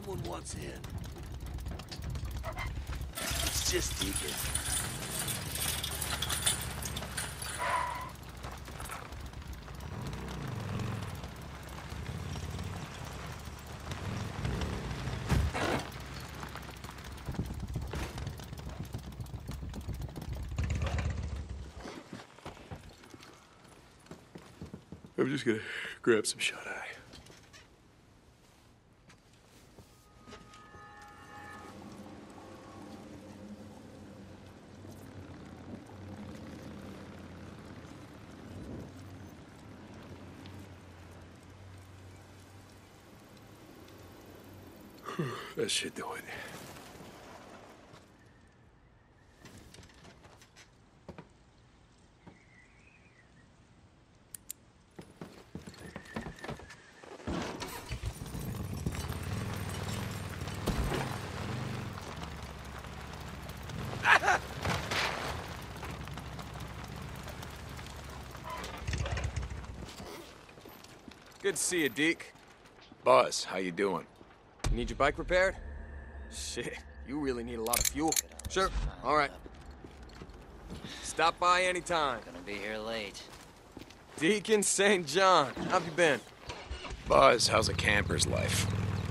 Someone wants in. It's just Deacon. I'm just gonna grab some shut-eye. That should do it. Good to see you, Deke. Buzz, how you doing? You need your bike repaired? Shit, you really need a lot of fuel. Sure, all right. Stop by anytime. Gonna be here late. Deacon St. John, how've you been? Buzz, how's a camper's life?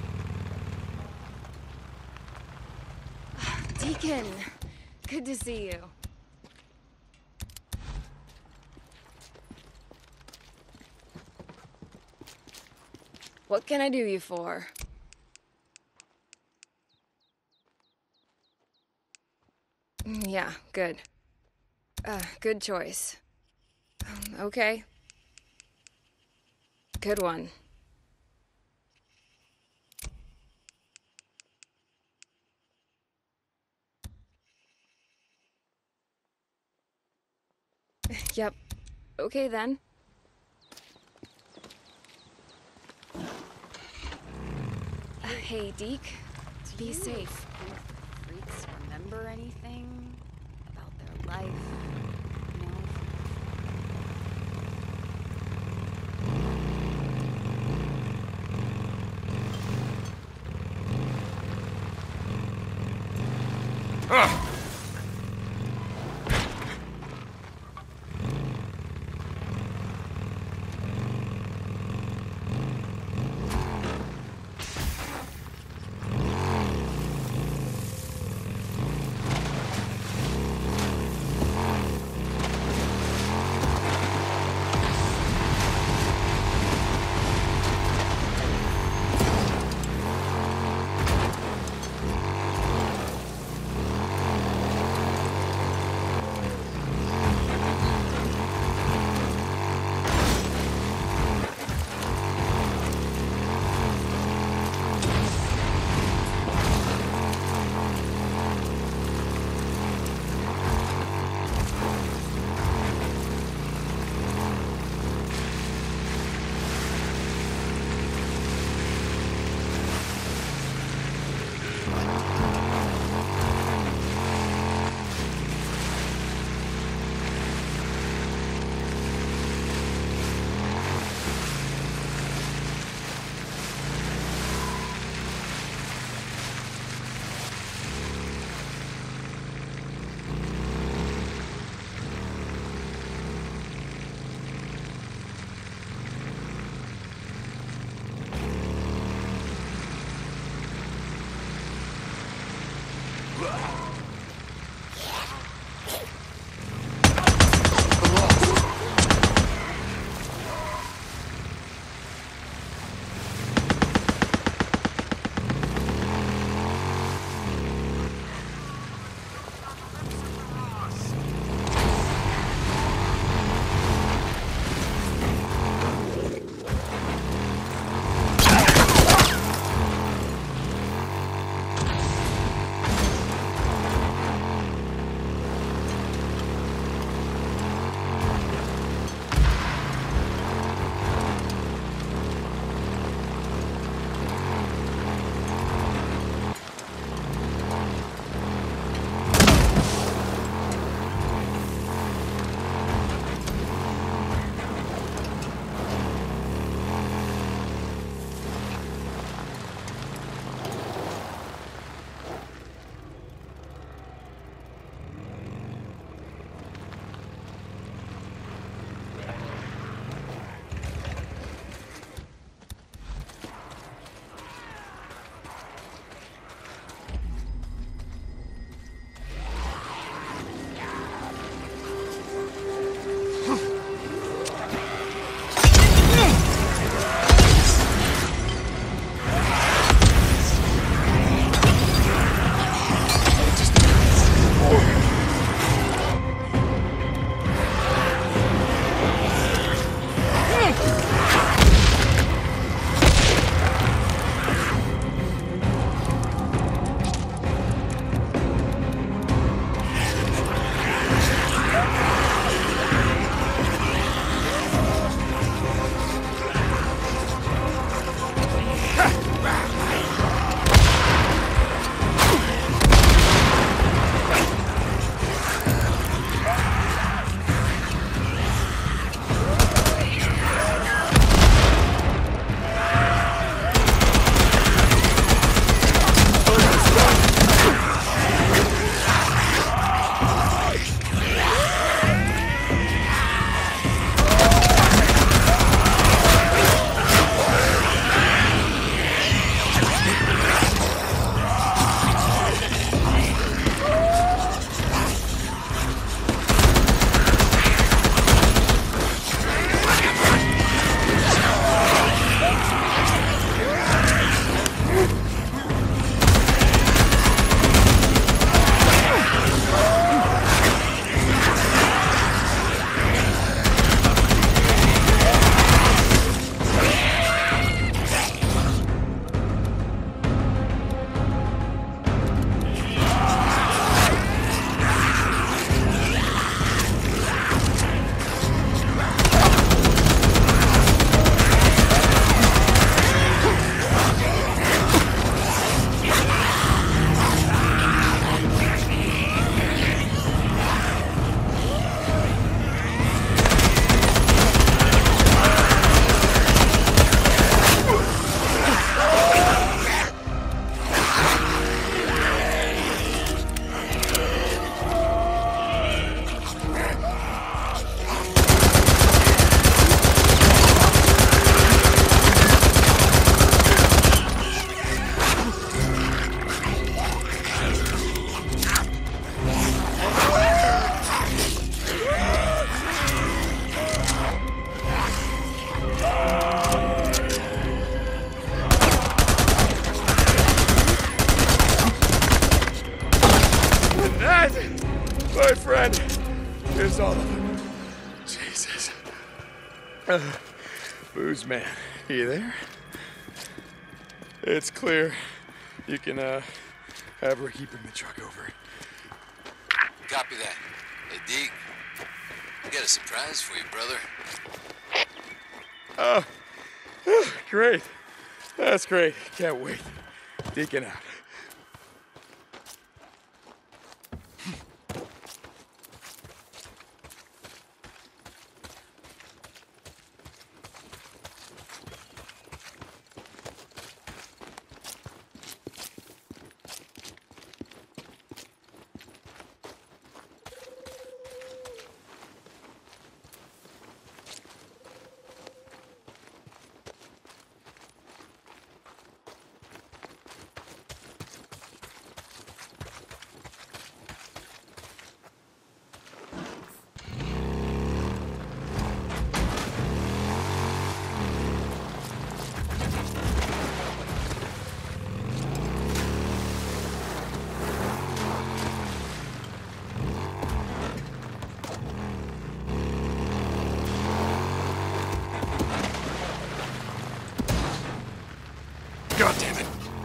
Deacon, good to see you. What can I do you for? Yeah, good. Good choice. Okay. Good one. Yep. Okay then. Hey, Deke. Be safe. Freaks remember anything about their life? You know? My friend. Here's all of them. Jesus. Booze man, you there? It's clear. You can, have Ricky bring the truck over. Copy that. Hey, Deke. I got a surprise for you, brother. Great. That's great. Can't wait. Deacon out. God damn it.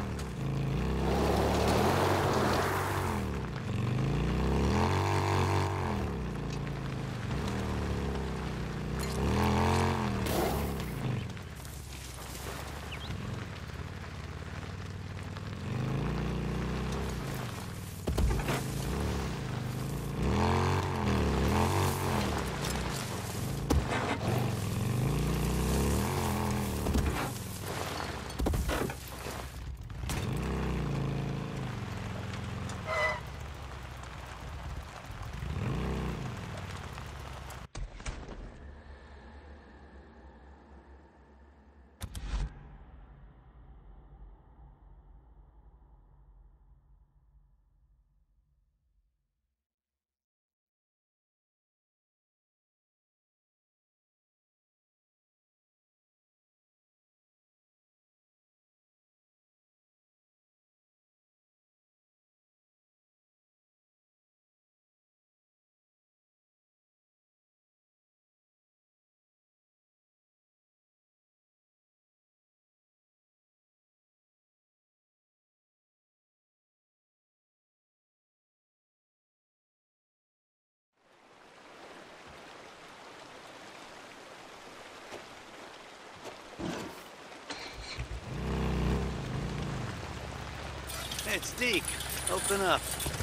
Hey, it's Deke. Open up.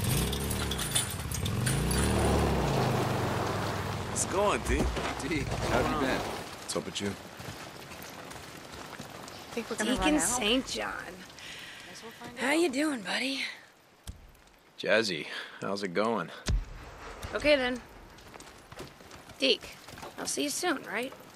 What's going, Deke? Deke, how have you been? What's up with you? Think we're gonna run Deacon out? St. John. Guess we'll find How out. you doing, buddy? Jazzy, how's it going? Okay, then. Deke, I'll see you soon, right?